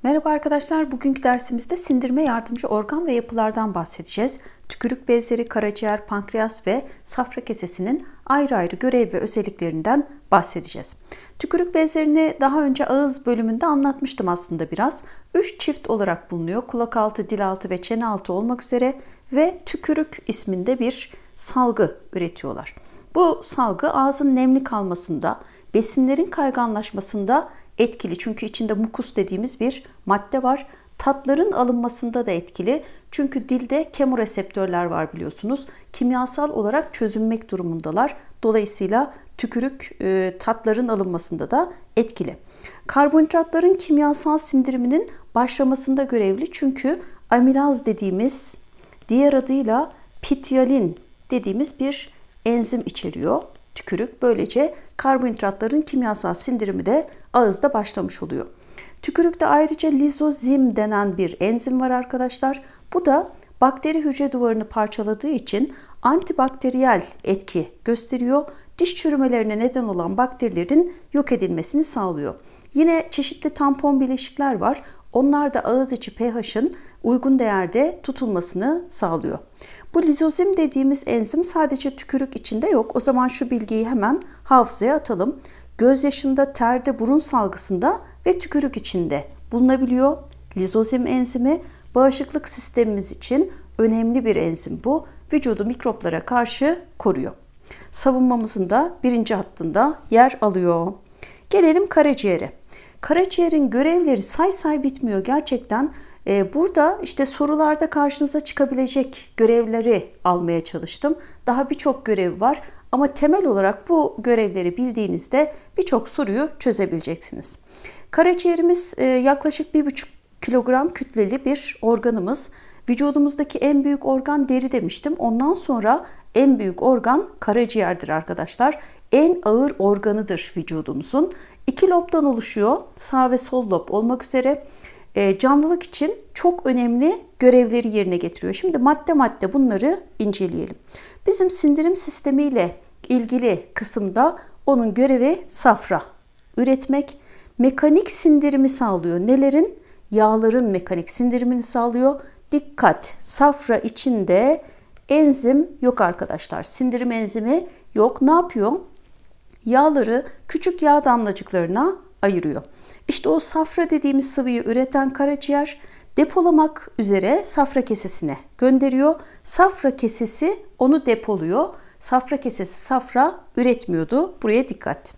Merhaba arkadaşlar, bugünkü dersimizde sindirime yardımcı organ ve yapılardan bahsedeceğiz. Tükürük bezleri, karaciğer, pankreas ve safra kesesinin ayrı ayrı görev ve özelliklerinden bahsedeceğiz. Tükürük bezlerini daha önce ağız bölümünde anlatmıştım aslında biraz. 3 çift olarak bulunuyor. Kulak altı, dil altı ve çene altı olmak üzere ve tükürük isminde bir salgı üretiyorlar. Bu salgı ağzın nemli kalmasında, besinlerin kayganlaşmasında etkili. Çünkü içinde mukus dediğimiz bir madde var. Tatların alınmasında da etkili. Çünkü dilde kemoreseptörler var biliyorsunuz. Kimyasal olarak çözünmek durumundalar. Dolayısıyla tükürük tatların alınmasında da etkili. Karbonhidratların kimyasal sindiriminin başlamasında görevli. Çünkü amilaz dediğimiz, diğer adıyla pityalin dediğimiz bir enzim içeriyor tükürük. Böylece karbonhidratların kimyasal sindirimi de ağızda başlamış oluyor. Tükürükte ayrıca lizozim denen bir enzim var arkadaşlar. Bu da bakteri hücre duvarını parçaladığı için antibakteriyel etki gösteriyor. Diş çürümelerine neden olan bakterilerin yok edilmesini sağlıyor. Yine çeşitli tampon bileşikler var. Onlar da ağız içi pH'ın uygun değerde tutulmasını sağlıyor. Bu lizozim dediğimiz enzim sadece tükürük içinde yok. O zaman şu bilgiyi hemen hafızaya atalım. Gözyaşında, terde, burun salgısında ve tükürük içinde bulunabiliyor. Lizozim enzimi bağışıklık sistemimiz için önemli bir enzim bu. Vücudu mikroplara karşı koruyor. Savunmamızın da birinci hattında yer alıyor. Gelelim karaciğere. Karaciğerin görevleri say say bitmiyor gerçekten. Burada işte sorularda karşınıza çıkabilecek görevleri almaya çalıştım. Daha birçok görev var ama temel olarak bu görevleri bildiğinizde birçok soruyu çözebileceksiniz. Karaciğerimiz yaklaşık 1,5 kilogram kütleli bir organımız. Vücudumuzdaki en büyük organ deri demiştim. Ondan sonra en büyük organ karaciğerdir arkadaşlar. En ağır organıdır vücudumuzun. 2 lobdan oluşuyor. Sağ ve sol lob olmak üzere. Canlılık için çok önemli görevleri yerine getiriyor. Şimdi madde madde bunları inceleyelim. Bizim sindirim sistemiyle ilgili kısımda onun görevi safra üretmek. Mekanik sindirimi sağlıyor. Nelerin? Yağların mekanik sindirimini sağlıyor. Dikkat! Safra içinde enzim yok arkadaşlar. Sindirim enzimi yok. Ne yapıyor? Yağları küçük yağ damlacıklarına ayırıyor. İşte o safra dediğimiz sıvıyı üreten karaciğer depolamak üzere safra kesesine gönderiyor. Safra kesesi onu depoluyor. Safra kesesi safra üretmiyordu. Buraya dikkat.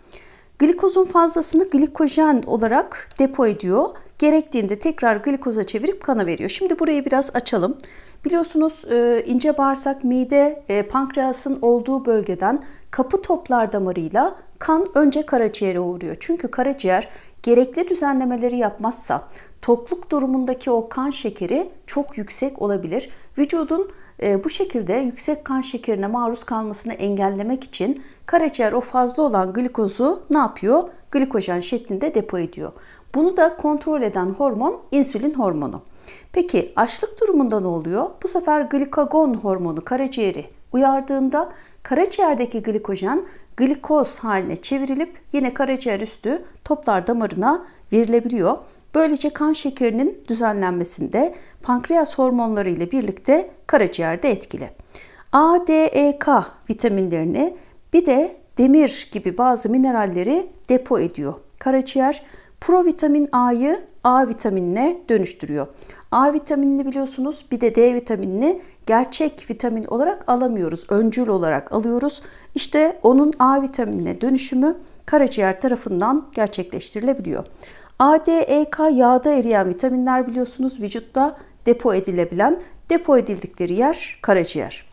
Glikozun fazlasını glikojen olarak depo ediyor. Gerektiğinde tekrar glikoza çevirip kana veriyor. Şimdi burayı biraz açalım. Biliyorsunuz ince bağırsak, mide, pankreasın olduğu bölgeden kapı toplar damarıyla kan önce karaciğere uğruyor. Çünkü karaciğer gerekli düzenlemeleri yapmazsa tokluk durumundaki o kan şekeri çok yüksek olabilir. Vücudun bu şekilde yüksek kan şekerine maruz kalmasını engellemek için karaciğer o fazla olan glikozu ne yapıyor? Glikojen şeklinde depo ediyor. Bunu da kontrol eden hormon insülin hormonu. Peki açlık durumunda ne oluyor? Bu sefer glikagon hormonu karaciğeri uyardığında karaciğerdeki glikojen glikoz haline çevrilip yine karaciğer üstü toplar damarına verilebiliyor. Böylece kan şekerinin düzenlenmesinde pankreas hormonları ile birlikte karaciğerde etkili. A, D, E, K vitaminlerini bir de demir gibi bazı mineralleri depo ediyor. Karaciğer provitamin A'yı A vitaminine dönüştürüyor. A vitaminini biliyorsunuz, bir de D vitaminini gerçek vitamin olarak alamıyoruz. Öncül olarak alıyoruz. İşte onun A vitaminine dönüşümü karaciğer tarafından gerçekleştirilebiliyor. A, D, E, K yağda eriyen vitaminler biliyorsunuz, vücutta depo edilebilen, depo edildikleri yer karaciğer.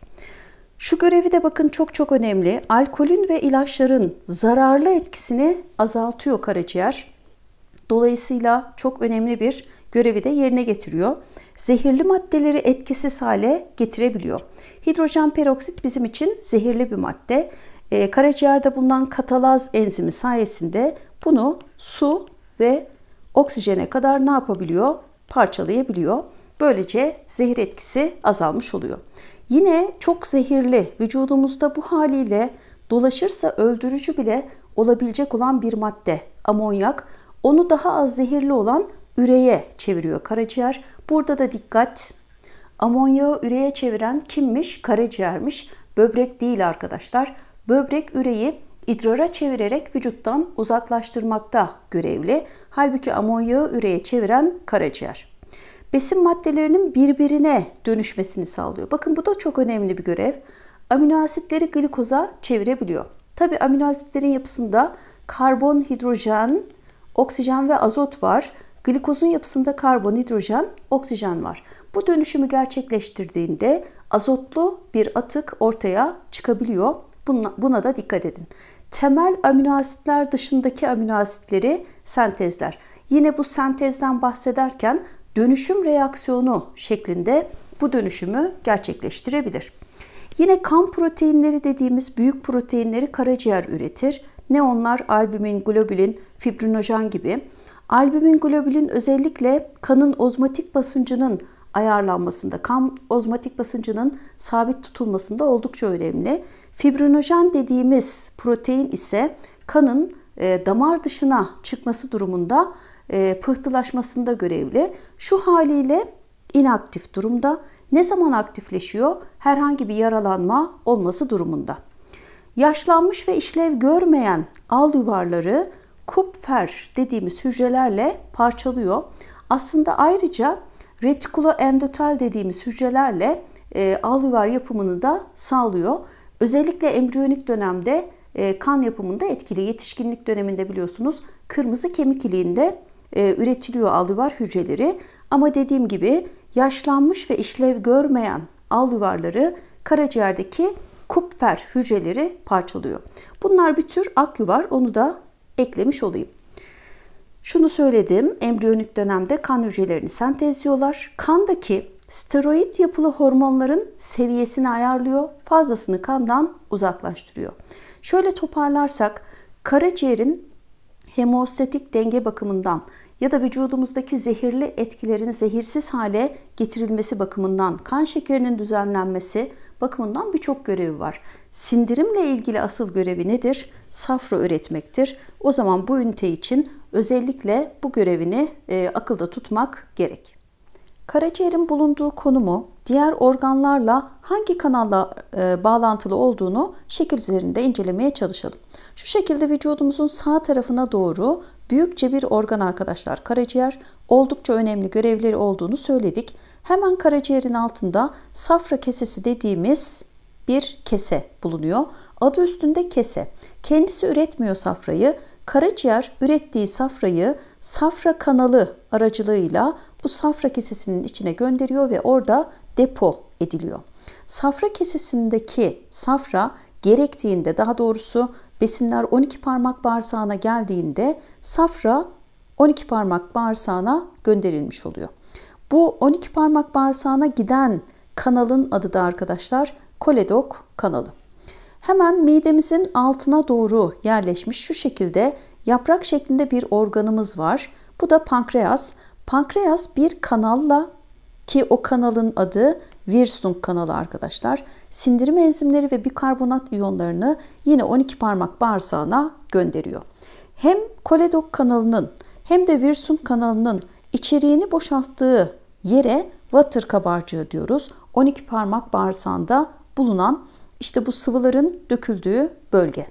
Şu görevi de bakın çok önemli. Alkolün ve ilaçların zararlı etkisini azaltıyor karaciğer. Dolayısıyla çok önemli bir görevi de yerine getiriyor. Zehirli maddeleri etkisiz hale getirebiliyor. Hidrojen peroksit bizim için zehirli bir madde. Karaciğerde bulunan katalaz enzimi sayesinde bunu su ve oksijene kadar ne yapabiliyor? Parçalayabiliyor. Böylece zehir etkisi azalmış oluyor. Yine çok zehirli, vücudumuzda bu haliyle dolaşırsa öldürücü bile olabilecek olan bir madde amonyak. Onu daha az zehirli olan üreye çeviriyor karaciğer. Burada da dikkat. Amonyağı üreye çeviren kimmiş? Karaciğermiş. Böbrek değil arkadaşlar. Böbrek üreyi idrara çevirerek vücuttan uzaklaştırmakta görevli. Halbuki amonyağı üreye çeviren karaciğer. Besin maddelerinin birbirine dönüşmesini sağlıyor. Bakın bu da çok önemli bir görev. Amino asitleri glikoza çevirebiliyor. Tabi amino asitlerin yapısında karbon, hidrojen, oksijen ve azot var. Glikozun yapısında karbon, hidrojen, oksijen var. Bu dönüşümü gerçekleştirdiğinde azotlu bir atık ortaya çıkabiliyor. Buna da dikkat edin. Temel amino asitler dışındaki amino asitleri sentezler. Yine bu sentezden bahsederken dönüşüm reaksiyonu şeklinde bu dönüşümü gerçekleştirebilir. Yine kan proteinleri dediğimiz büyük proteinleri karaciğer üretir. Ne onlar? Albumin, globulin, fibrinojen gibi. Albumin, globulin özellikle kanın ozmotik basıncının ayarlanmasında, kan ozmotik basıncının sabit tutulmasında oldukça önemli. Fibrinojen dediğimiz protein ise kanın damar dışına çıkması durumunda pıhtılaşmasında görevli. Şu haliyle inaktif durumda. Ne zaman aktifleşiyor? Herhangi bir yaralanma olması durumunda. Yaşlanmış ve işlev görmeyen al yuvarları Kupfer dediğimiz hücrelerle parçalıyor. Aslında ayrıca retikuloendotel dediğimiz hücrelerle al yuvar yapımını da sağlıyor. Özellikle embriyonik dönemde kan yapımında etkili. Yetişkinlik döneminde biliyorsunuz kırmızı kemik iliğinde üretiliyor al yuvar hücreleri. Ama dediğim gibi yaşlanmış ve işlev görmeyen al yuvarları karaciğerdeki Kupfer hücreleri parçalıyor. Bunlar bir tür ak yuvar, onu da eklemiş olayım. Şunu söyledim, embriyonik dönemde kan hücrelerini sentezliyorlar. Kandaki steroid yapılı hormonların seviyesini ayarlıyor, fazlasını kandan uzaklaştırıyor. Şöyle toparlarsak, karaciğerin hemostatik denge bakımından ya da vücudumuzdaki zehirli etkilerin zehirsiz hale getirilmesi bakımından, kan şekerinin düzenlenmesi bakımından birçok görevi var. Sindirimle ilgili asıl görevi nedir? Safra üretmektir. O zaman bu ünite için özellikle bu görevini akılda tutmak gerek. Karaciğerin bulunduğu konumu diğer organlarla hangi kanalla bağlantılı olduğunu şekil üzerinde incelemeye çalışalım. Şu şekilde vücudumuzun sağ tarafına doğru büyükçe bir organ arkadaşlar, karaciğer. Oldukça önemli görevleri olduğunu söyledik. Hemen karaciğerin altında safra kesesi dediğimiz bir kese bulunuyor. Adı üstünde kese. Kendisi üretmiyor safrayı. Karaciğer ürettiği safrayı safra kanalı aracılığıyla bu safra kesesinin içine gönderiyor ve orada depo ediliyor. Safra kesesindeki safra gerektiğinde, daha doğrusu besinler 12 parmak bağırsağına geldiğinde safra 12 parmak bağırsağına gönderilmiş oluyor. Bu 12 parmak bağırsağına giden kanalın adı da arkadaşlar koledok kanalı. Hemen midemizin altına doğru yerleşmiş şu şekilde yaprak şeklinde bir organımız var. Bu da pankreas. Pankreas bir kanalla, ki o kanalın adı Wirsung kanalı arkadaşlar, sindirim enzimleri ve bikarbonat iyonlarını yine 12 parmak bağırsağına gönderiyor. Hem koledok kanalının hem de Wirsung kanalının içeriğini boşalttığı yere water kabarcığı diyoruz. 12 parmak bağırsağında bulunan işte bu sıvıların döküldüğü bölge.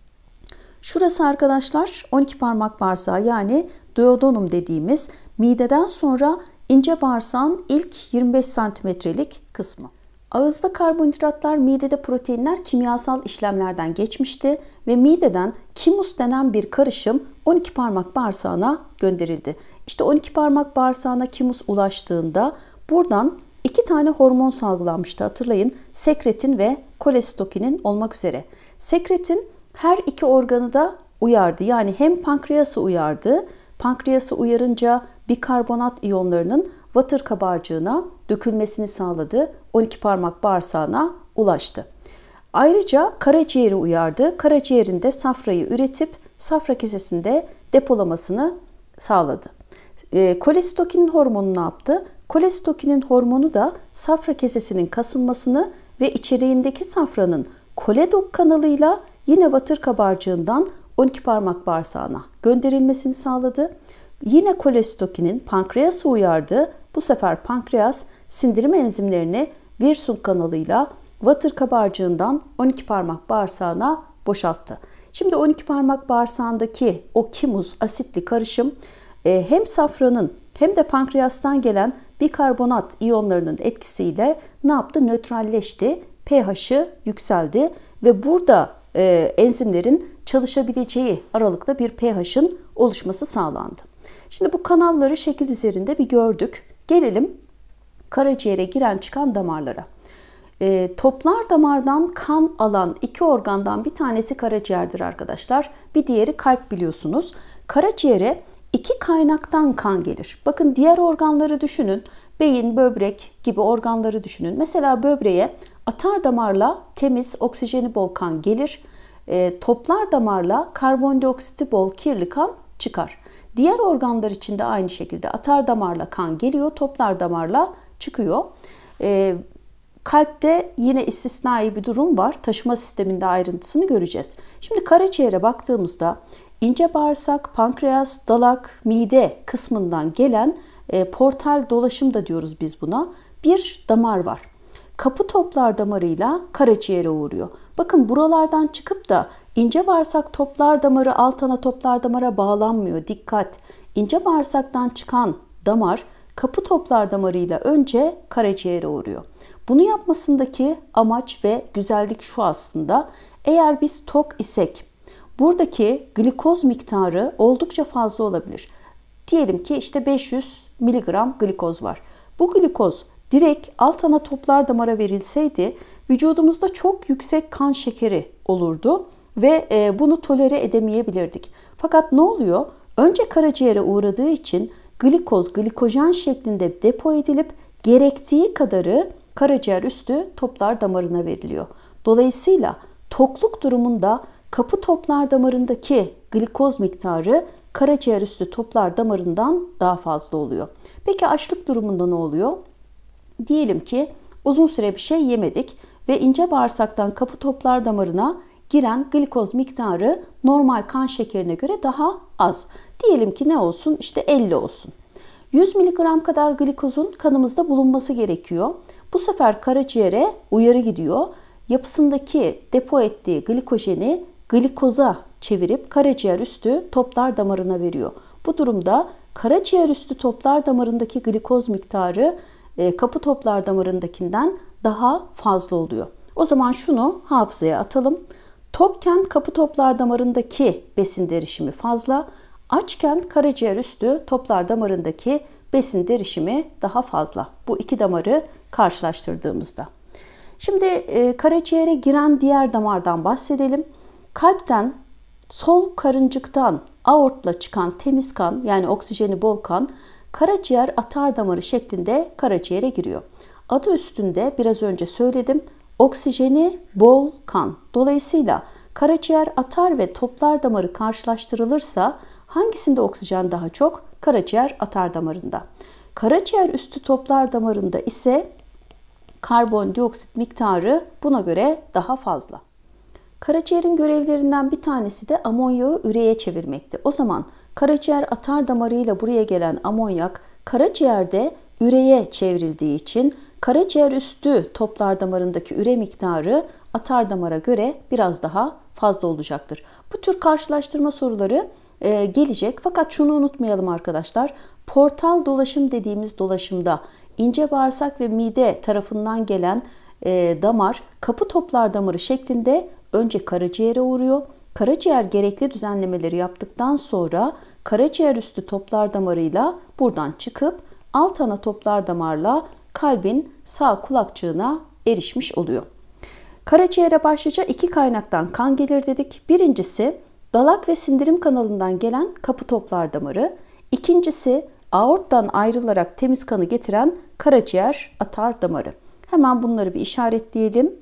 Şurası arkadaşlar 12 parmak bağırsağı, yani duodenum dediğimiz mideden sonra ince bağırsağın ilk 25 santimetrelik kısmı. Ağızda karbonhidratlar, midede proteinler kimyasal işlemlerden geçmişti ve mideden kimus denen bir karışım 12 parmak bağırsağına gönderildi. İşte 12 parmak bağırsağına kimus ulaştığında buradan 2 tane hormon salgılanmıştı, hatırlayın. Sekretin ve kolestokinin olmak üzere. Sekretin her iki organı da uyardı. Yani hem pankreası uyardı. Pankreası uyarınca bikarbonat iyonlarının water kabarcığına dökülmesini sağladı. 12 parmak bağırsağına ulaştı. Ayrıca karaciğeri uyardı. Karaciğerinde safrayı üretip safra kesesinde depolamasını sağladı. Kolestokinin hormonu ne yaptı? Kolestokinin hormonu da safra kesesinin kasılmasını ve içeriğindeki safranın koledok kanalıyla yine water kabarcığından 12 parmak bağırsağına gönderilmesini sağladı. Yine kolestokinin pankreası uyardı. Bu sefer pankreas sindirim enzimlerini Wirsung kanalıyla Vater kabarcığından 12 parmak bağırsağına boşalttı. Şimdi 12 parmak bağırsağındaki o kimuz asitli karışım hem safranın hem de pankreastan gelen bikarbonat iyonlarının etkisiyle ne yaptı? Nötralleşti. pH'ı yükseldi ve burada enzimlerin çalışabileceği aralıkta bir pH'ın oluşması sağlandı. Şimdi bu kanalları şekil üzerinde bir gördük. Gelelim karaciğere giren çıkan damarlara. Toplar damardan kan alan iki organdan bir tanesi karaciğerdir arkadaşlar. Bir diğeri kalp biliyorsunuz. Karaciğere iki kaynaktan kan gelir. Bakın diğer organları düşünün. Beyin, böbrek gibi organları düşünün. Mesela böbreğe atar damarla temiz, oksijeni bol kan gelir. Toplar damarla karbondioksiti bol kirli kan çıkar. Diğer organlar için de aynı şekilde atar damarla kan geliyor, toplar damarla çıkıyor. Kalpte yine istisnai bir durum var. Taşıma sisteminde ayrıntısını göreceğiz. Şimdi karaciğere baktığımızda ince bağırsak, pankreas, dalak, mide kısmından gelen portal dolaşım da diyoruz biz buna. Bir damar var. Kapı toplar damarıyla karaciğere uğruyor. Bakın buralardan çıkıp da ince bağırsak toplar damarı alt ana toplar damara bağlanmıyor. Dikkat! İnce bağırsaktan çıkan damar kapı toplar damarıyla önce karaciğere uğruyor. Bunu yapmasındaki amaç ve güzellik şu aslında. Eğer biz tok isek buradaki glikoz miktarı oldukça fazla olabilir. Diyelim ki işte 500 mg glikoz var. Bu glikoz direkt alt ana toplar damara verilseydi vücudumuzda çok yüksek kan şekeri olurdu ve bunu tolere edemeyebilirdik. Fakat ne oluyor? Önce karaciğere uğradığı için glikoz, glikojen şeklinde depo edilip gerektiği kadarı karaciğer üstü toplar damarına veriliyor. Dolayısıyla tokluk durumunda kapı toplar damarındaki glikoz miktarı karaciğer üstü toplar damarından daha fazla oluyor. Peki açlık durumunda ne oluyor? Diyelim ki uzun süre bir şey yemedik ve ince bağırsaktan kapı toplar damarına giren glikoz miktarı normal kan şekerine göre daha az. Diyelim ki ne olsun? İşte 50 olsun. 100 mg kadar glikozun kanımızda bulunması gerekiyor. Bu sefer karaciğere uyarı gidiyor. Yapısındaki depo ettiği glikojeni glikoza çevirip karaciğer üstü toplar damarına veriyor. Bu durumda karaciğer üstü toplar damarındaki glikoz miktarı kapı toplar damarındakinden daha fazla oluyor. O zaman şunu hafızaya atalım. Tokken kapı toplar damarındaki besin derişimi fazla, açken karaciğer üstü toplar damarındaki besin derişimi daha fazla. Bu iki damarı karşılaştırdığımızda. Şimdi karaciğere giren diğer damardan bahsedelim. Kalpten, sol karıncıktan aortla çıkan temiz kan, yani oksijeni bol kan, karaciğer atar damarı şeklinde karaciğere giriyor. Adı üstünde biraz önce söyledim. Oksijeni bol kan. Dolayısıyla karaciğer atar ve toplar damarı karşılaştırılırsa hangisinde oksijen daha çok? Karaciğer atar damarında. Karaciğer üstü toplar damarında ise karbondioksit miktarı buna göre daha fazla. Karaciğerin görevlerinden bir tanesi de amonyağı üreye çevirmekti. O zaman karaciğer atar damarıyla buraya gelen amonyak karaciğerde üreye çevrildiği için karaciğer üstü toplar damarındaki üre miktarı atar damara göre biraz daha fazla olacaktır. Bu tür karşılaştırma soruları gelecek. Fakat şunu unutmayalım arkadaşlar. Portal dolaşım dediğimiz dolaşımda ince bağırsak ve mide tarafından gelen damar kapı toplar damarı şeklinde önce karaciğere uğruyor. Karaciğer gerekli düzenlemeleri yaptıktan sonra karaciğer üstü toplar damarıyla buradan çıkıp alt ana toplar damarla kalbin sağ kulakçığına erişmiş oluyor. Karaciğere başlıca iki kaynaktan kan gelir dedik. Birincisi dalak ve sindirim kanalından gelen kapı toplar damarı. İkincisi aorttan ayrılarak temiz kanı getiren karaciğer atar damarı. Hemen bunları bir işaretleyelim.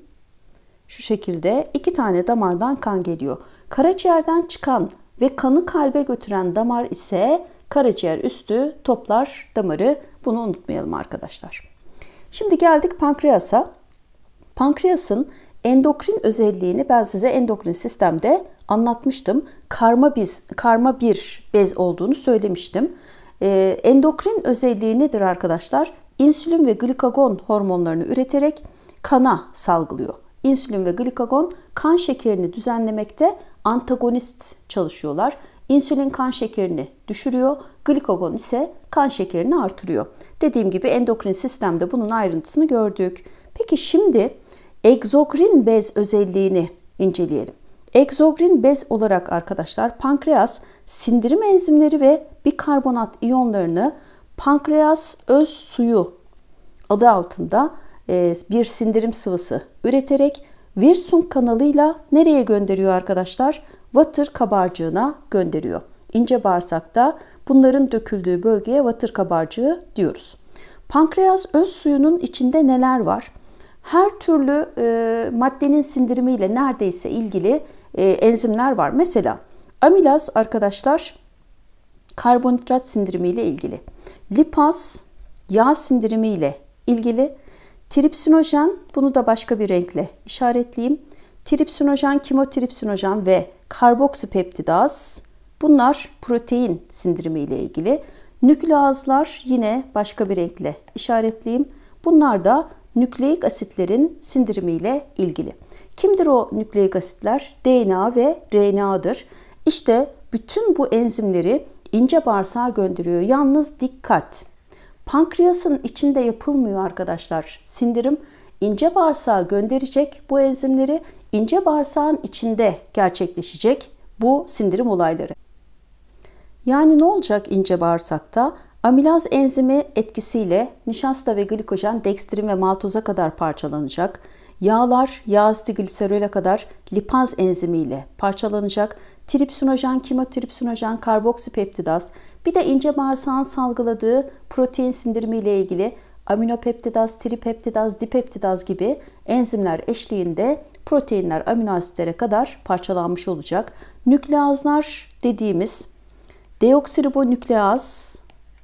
Şu şekilde iki tane damardan kan geliyor. Karaciğerden çıkan ve kanı kalbe götüren damar ise karaciğer üstü toplar damarı. Bunu unutmayalım arkadaşlar. Şimdi geldik pankreasa. Pankreasın Endokrin özelliğini ben size endokrin sistemde anlatmıştım. Karma bir bez olduğunu söylemiştim. Endokrin özelliği nedir arkadaşlar? İnsülin ve glikagon hormonlarını üreterek kana salgılıyor. İnsülin ve glikagon kan şekerini düzenlemekte antagonist çalışıyorlar. İnsülin kan şekerini düşürüyor, glikagon ise kan şekerini artırıyor. Dediğim gibi endokrin sistemde bunun ayrıntısını gördük. Peki şimdi egzogrin bez özelliğini inceleyelim. Egzogrin bez olarak arkadaşlar pankreas sindirim enzimleri ve bikarbonat iyonlarını pankreas öz suyu adı altında bir sindirim sıvısı üreterek Wirsung kanalıyla nereye gönderiyor arkadaşlar? Water kabarcığına gönderiyor. İnce bağırsakta bunların döküldüğü bölgeye water kabarcığı diyoruz. Pankreas öz suyunun içinde neler var? Her türlü maddenin sindirimiyle neredeyse ilgili enzimler var. Mesela amilaz arkadaşlar karbonhidrat sindirimiyle ilgili. Lipaz yağ sindirimiyle ilgili. Tripsinojen, bunu da başka bir renkle işaretleyeyim. Tripsinojen, kimotripsinojen ve karboksipeptidaz, bunlar protein sindirimiyle ilgili. Nükleazlar yine başka bir renkle işaretleyeyim. Bunlar da nükleik asitlerin sindirimiyle ilgili. Kimdir o nükleik asitler? DNA ve RNA'dır. İşte bütün bu enzimleri ince bağırsağa gönderiyor. Yalnız dikkat! Pankreasın içinde yapılmıyor arkadaşlar. Sindirim ince bağırsağa gönderecek bu enzimleri, ince bağırsağın içinde gerçekleşecek bu sindirim olayları. Yani ne olacak ince bağırsakta? Amilaz enzimi etkisiyle nişasta ve glikojen dekstrin ve maltoza kadar parçalanacak. Yağlar yağ asidi gliserole kadar lipaz enzimiyle parçalanacak. Tripsinojen, kimotripsinojen, karboksipeptidaz, bir de ince bağırsağın salgıladığı protein sindirimiyle ilgili aminopeptidaz, tripeptidaz, dipeptidaz gibi enzimler eşliğinde proteinler amino asitlere kadar parçalanmış olacak. Nükleazlar dediğimiz deoksiribonükleaz,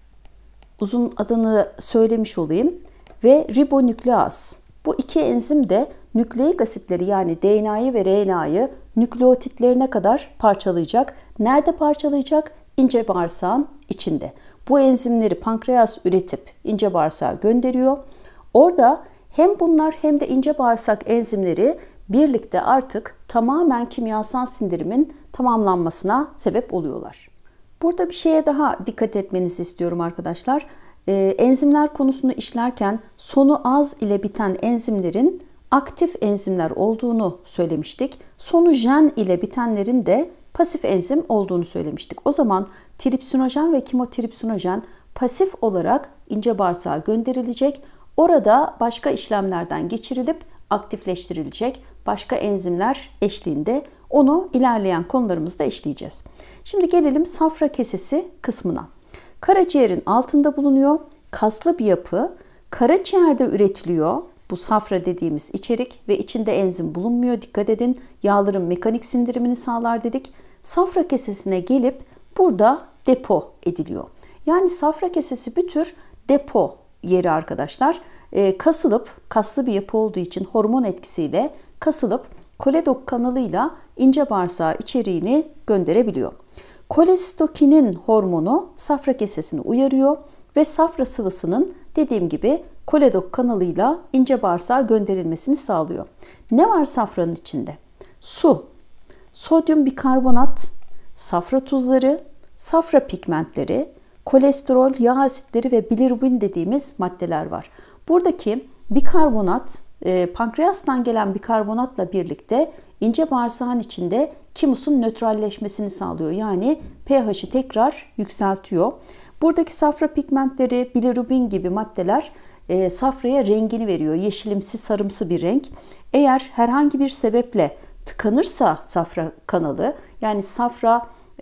uzun adını söylemiş olayım, ve ribonükleaz. Bu iki enzim de nükleik asitleri yani DNA'yı ve RNA'yı nükleotitlerine kadar parçalayacak. Nerede parçalayacak? İnce bağırsağın içinde. Bu enzimleri pankreas üretip ince bağırsağa gönderiyor. Orada hem bunlar hem de ince bağırsak enzimleri birlikte artık tamamen kimyasal sindirimin tamamlanmasına sebep oluyorlar. Burada bir şeye daha dikkat etmenizi istiyorum arkadaşlar. Enzimler konusunu işlerken sonu az ile biten enzimlerin aktif enzimler olduğunu söylemiştik. Sonu jen ile bitenlerin de pasif enzim olduğunu söylemiştik. O zaman tripsinojen ve kimotripsinojen pasif olarak ince bağırsağa gönderilecek. Orada başka işlemlerden geçirilip aktifleştirilecek başka enzimler eşliğinde. Onu ilerleyen konularımızda işleyeceğiz. Şimdi gelelim safra kesesi kısmına. Karaciğerin altında bulunuyor. Kaslı bir yapı. Karaciğerde üretiliyor. Bu safra dediğimiz içerik ve içinde enzim bulunmuyor. Dikkat edin. Yağların mekanik sindirimini sağlar dedik. Safra kesesine gelip burada depo ediliyor. Yani safra kesesi bir tür depo yeri arkadaşlar. Kasılıp, kaslı bir yapı olduğu için hormon etkisiyle kasılıp koledok kanalıyla ince bağırsağa içeriğini gönderebiliyor. Kolestokinin hormonu safra kesesini uyarıyor ve safra sıvısının dediğim gibi koledok kanalıyla ince bağırsağa gönderilmesini sağlıyor. Ne var safranın içinde? Su, sodyum bikarbonat, safra tuzları, safra pigmentleri, kolesterol, yağ asitleri ve bilirubin dediğimiz maddeler var. Buradaki bikarbonat, pankreastan gelen bikarbonatla birlikte ince bağırsağın içinde kimusun nötralleşmesini sağlıyor. Yani pH'i tekrar yükseltiyor. Buradaki safra pigmentleri, bilirubin gibi maddeler safraya rengini veriyor. Yeşilimsi, sarımsı bir renk. Eğer herhangi bir sebeple tıkanırsa safra kanalı, yani safra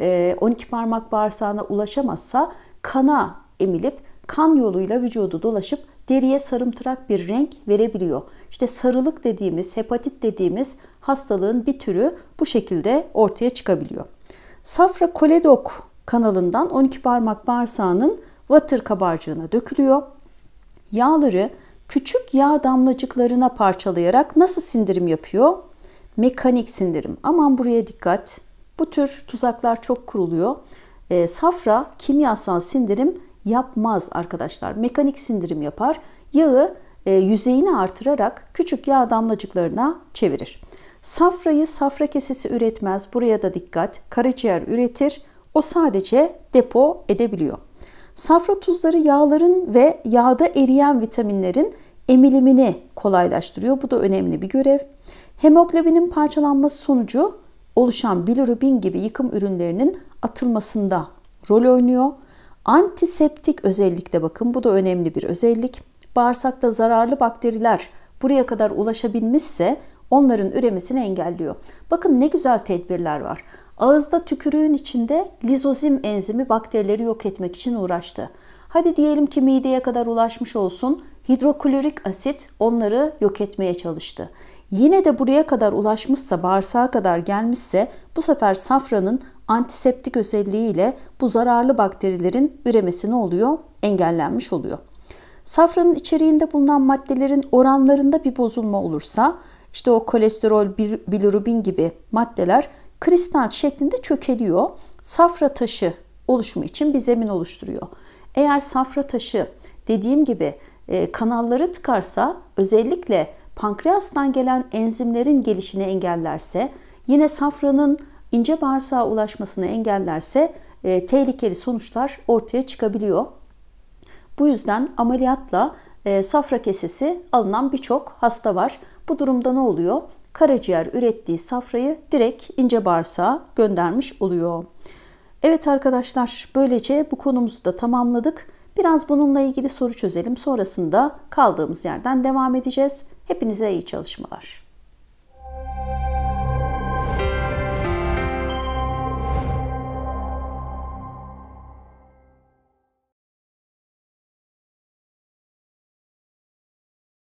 12 parmak bağırsağına ulaşamazsa kana emilip kan yoluyla vücudu dolaşıp deriye sarımtırak bir renk verebiliyor. İşte sarılık dediğimiz, hepatit dediğimiz hastalığın bir türü bu şekilde ortaya çıkabiliyor. Safra koledok kanalından 12 parmak bağırsağının water kabarcığına dökülüyor. Yağları Küçük yağ damlacıklarına parçalayarak nasıl sindirim yapıyor? Mekanik sindirim. Aman buraya dikkat. Bu tür tuzaklar çok kuruluyor. Safra kimyasal sindirim yapmaz arkadaşlar. Mekanik sindirim yapar. Yağı yüzeyini artırarak küçük yağ damlacıklarına çevirir. Safrayı safra kesesi üretmez. Buraya da dikkat. Karaciğer üretir. O sadece depo edebiliyor. Safra tuzları yağların ve yağda eriyen vitaminlerin emilimini kolaylaştırıyor. Bu da önemli bir görev. Hemoglobinin parçalanması sonucu oluşan bilirubin gibi yıkım ürünlerinin atılmasında rol oynuyor. Antiseptik özellikle bakın, bu da önemli bir özellik. Bağırsakta zararlı bakteriler buraya kadar ulaşabilmişse onların üremesini engelliyor. Bakın ne güzel tedbirler var. Ağızda tükürüğün içinde lizozim enzimi bakterileri yok etmek için uğraştı. Hadi diyelim ki mideye kadar ulaşmış olsun, hidroklorik asit onları yok etmeye çalıştı. Yine de buraya kadar ulaşmışsa, bağırsağa kadar gelmişse bu sefer safranın antiseptik özelliğiyle bu zararlı bakterilerin üremesi ne oluyor? Engellenmiş oluyor. Safranın içeriğinde bulunan maddelerin oranlarında bir bozulma olursa, işte o kolesterol, bilirubin gibi maddeler kristal şeklinde çökeliyor. Safra taşı oluşumu için bir zemin oluşturuyor. Eğer safra taşı dediğim gibi kanalları tıkarsa, özellikle pankreastan gelen enzimlerin gelişini engellerse, yine safranın ince bağırsağa ulaşmasını engellerse tehlikeli sonuçlar ortaya çıkabiliyor. Bu yüzden ameliyatla safra kesesi alınan birçok hasta var. Bu durumda ne oluyor? Karaciğer ürettiği safrayı direkt ince bağırsağa göndermiş oluyor. Evet arkadaşlar, böylece bu konumuzu da tamamladık. Biraz bununla ilgili soru çözelim. Sonrasında kaldığımız yerden devam edeceğiz. Hepinize iyi çalışmalar.